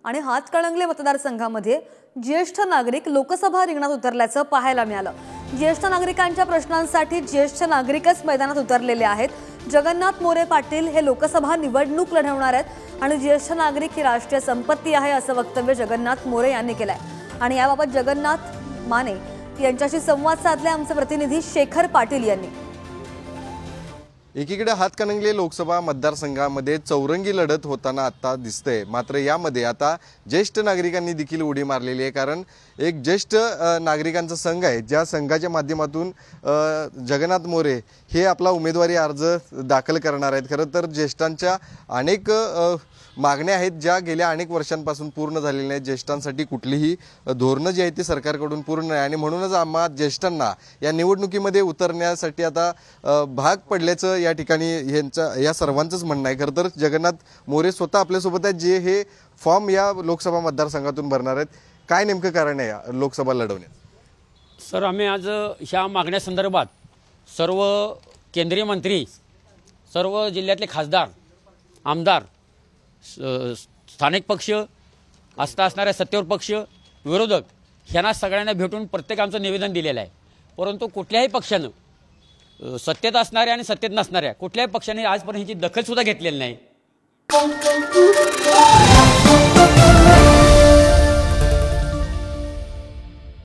आणि हातकणंगले मतदारसंघामध्ये ज्येष्ठ नागरिक लोकसभा रिंगणात उतरल्याचं पाहायला मिळालं। ज्येष्ठ नागरिकांच्या प्रश्नांसाठी ज्येष्ठ नागरिकच मैदानात उतरलेले आहेत। जगन्नाथ मोरे पाटील हे लोकसभा निवडणूक लढवणार आहेत आणि ज्येष्ठ नागरिक ही राष्ट्रीय संपत्ती आहे असं वक्तव्य जगन्नाथ मोरे यांनी केलंय। आणि याबाबत जगन्नाथ माने यांच्याशी संवाद साधले आमचे प्रतिनिधी शेखर पाटील यांनी। एकीकडे हातकणंगले लोकसभा मतदारसंघामध्ये चौरंगी लढत होताना आता दिसते, मात्र यामध्ये आता ज्येष्ठ नागरिकांनी देखील उडी मारलेली आहे। कारण एक ज्येष्ठ नागरिकांचा संघ आहे, ज्या संघाच्या माध्यमातून जगन्नाथ मोरे हे आपला उमेदवारी अर्ज दाखल करणार आहेत। खरं तर ज्येष्ठांच्या अनेक मागण्या आहेत ज्या गेल्या अनेक वर्षांपासून पूर्ण झालेल्या आहेत। ज्येष्ठांसाठी कुठलीही धोरणं जी आहेत ती सरकारकडून पूर्ण नाही आणि म्हणूनच आम्हा ज्येष्ठांना या निवडणुकीमध्ये उतरण्यासाठी आता भाग पडल्याचं या ठिकाणी या सर्वांचंच म्हणणं आहे। खरं तर जगन्नाथ मोरे स्वतः आपल्यासोबत आहेत, जे हे फॉर्म या लोकसभा मतदारसंघातून भरणार आहेत। काय नेमकं कारण आहे या लोकसभा लढवण्यात? सर, आम्ही आज ह्या मागण्यासंदर्भात सर्व केंद्रीय मंत्री, सर्व जिल्ह्यातले खासदार, आमदार, स्थानिक पक्ष, असणाऱ्या सत्तेवर पक्ष, विरोधक यांना सगळ्यांना भेटून प्रत्येकाचं निवेदन दिलेलं आहे। परंतु कुठल्याही पक्षानं, सत्तेत असणाऱ्या आणि सत्तेत नसणाऱ्या कुठल्याही पक्षाने आजपर्यंत ह्याची दखल सुद्धा घेतलेली नाही।